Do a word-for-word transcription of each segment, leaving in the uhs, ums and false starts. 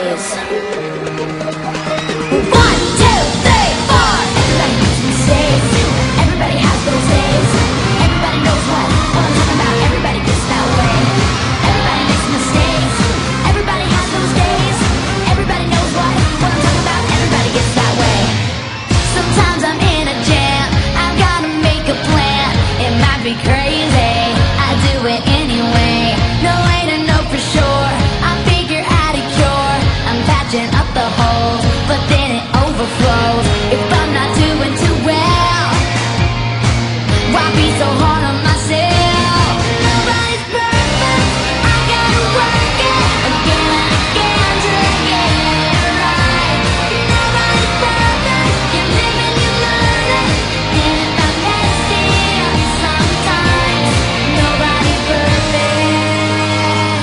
days. One, two, three, four. Everybody makes mistakes. Everybody has those days. Everybody knows what, what I'm talking about. Everybody gets that way. Everybody makes mistakes. Everybody has those days. Everybody knows what, what I'm talking about. Everybody gets that way. Sometimes I'm in a jam. I've gotta make a plan. It might be crazy. I do it anyway. No way to know for sure. I figure out a cure. I'm patching up the holes, but then it overflows. If I'm not doing too well, why be so hard on myself? Nobody's perfect. I gotta work it again and again till I get it right. Nobody's perfect. You live and you learn it. And if I'm messy sometimes, nobody's perfect.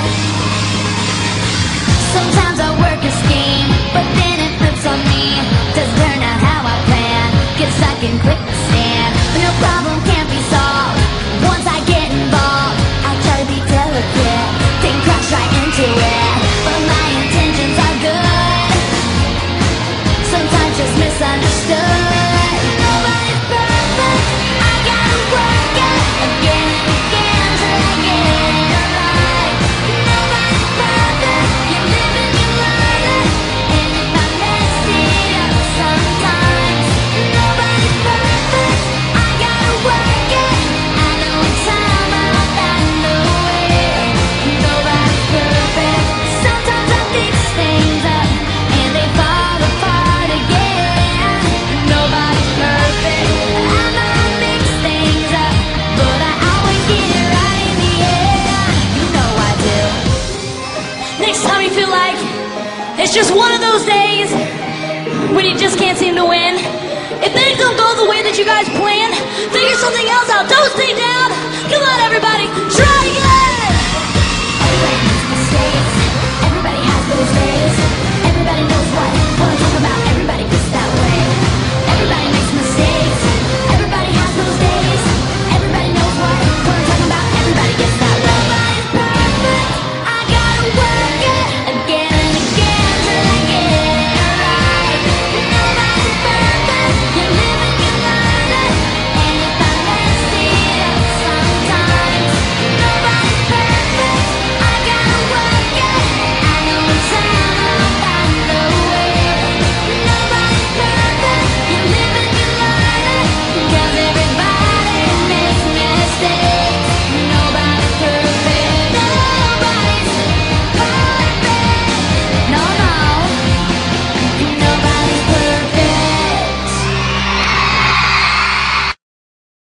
Sometimes I work a scheme, but then it flips on me. Doesn't turn out how I plan. Get stuck in quicksand, but no problem can't be solved. Once I get involved, I try to be delicate, then crash right into it. But my intentions are good, sometimes just misunderstood. Nobody's perfect. I gotta work it again and again till I get it right. Nobody's perfect. You live and you learn it. And if I mess it up sometimes, nobody's perfect. I gotta work it. I know in time I'll find a way. Nobody's perfect. Sometimes I fix things up and they fall apart again. Nobody's perfect. I know I mix things up, but I always get it right in the end. You know I do. Next time you feel like it's just one of those days when you just can't seem to win, if things don't go the way that you guys planned, figure something else out. Don't stay down. Come on, everybody. Try again.